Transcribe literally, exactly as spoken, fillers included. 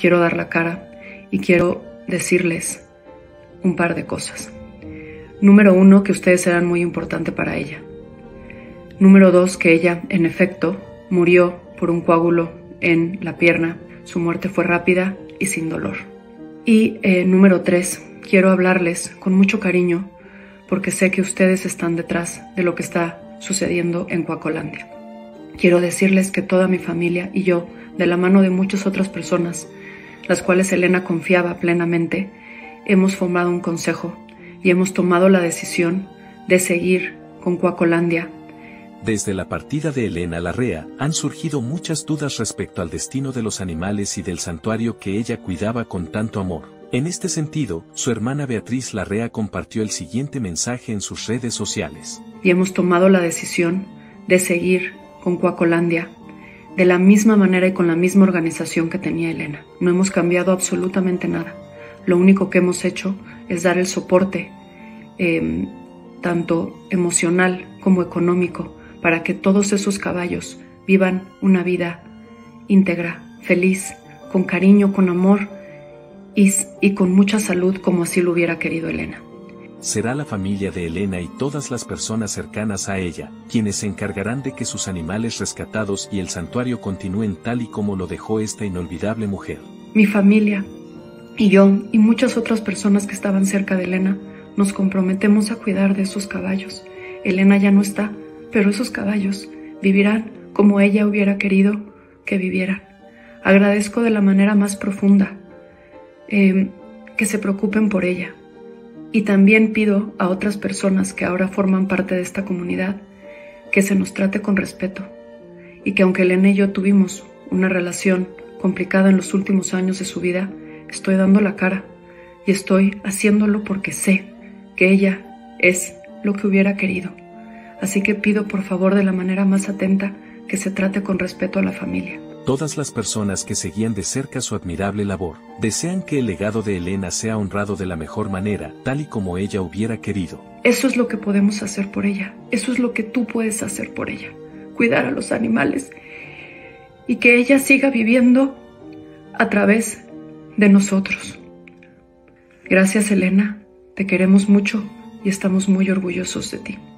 quiero dar la cara y quiero decirles un par de cosas. Número uno, que ustedes eran muy importante para ella. Número dos, que ella, en efecto, murió por un coágulo en la pierna. Su muerte fue rápida y sin dolor. Y eh, número tres, quiero hablarles con mucho cariño porque sé que ustedes están detrás de lo que está sucediendo en Coacolandia. Quiero decirles que toda mi familia y yo, de la mano de muchas otras personas, las cuales Elena confiaba plenamente, hemos formado un consejo y hemos tomado la decisión de seguir con Coacolandia. Desde la partida de Elena Larrea, han surgido muchas dudas respecto al destino de los animales y del santuario que ella cuidaba con tanto amor. En este sentido, su hermana Beatriz Larrea compartió el siguiente mensaje en sus redes sociales. Y hemos tomado la decisión de seguir con Coacolandia de la misma manera y con la misma organización que tenía Elena. No hemos cambiado absolutamente nada. Lo único que hemos hecho es dar el soporte, eh, tanto emocional como económico, para que todos esos caballos vivan una vida íntegra, feliz, con cariño, con amor y, y con mucha salud, como así lo hubiera querido Elena. Será la familia de Elena y todas las personas cercanas a ella, quienes se encargarán de que sus animales rescatados y el santuario continúen tal y como lo dejó esta inolvidable mujer. Mi familia y yo y muchas otras personas que estaban cerca de Elena nos comprometemos a cuidar de esos caballos. Elena ya no está, pero esos caballos vivirán como ella hubiera querido que vivieran. Agradezco de la manera más profunda eh, que se preocupen por ella. Y también pido a otras personas que ahora forman parte de esta comunidad que se nos trate con respeto y que aunque Elena y yo tuvimos una relación complicada en los últimos años de su vida, estoy dando la cara y estoy haciéndolo porque sé que ella es lo que hubiera querido. Así que pido por favor de la manera más atenta que se trate con respeto a la familia. Todas las personas que seguían de cerca su admirable labor, desean que el legado de Elena sea honrado de la mejor manera, tal y como ella hubiera querido. Eso es lo que podemos hacer por ella. Eso es lo que tú puedes hacer por ella. Cuidar a los animales y que ella siga viviendo a través de nosotros. Gracias, Elena. Te queremos mucho y estamos muy orgullosos de ti.